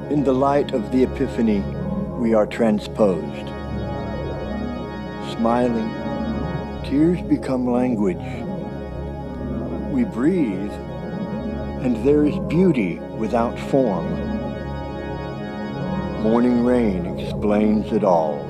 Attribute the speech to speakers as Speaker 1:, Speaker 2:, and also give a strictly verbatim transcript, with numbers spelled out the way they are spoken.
Speaker 1: In the light of the Epiphany, we are transposed. Smiling, tears become language. We breathe, and there is beauty without form. Morning rain explains it all.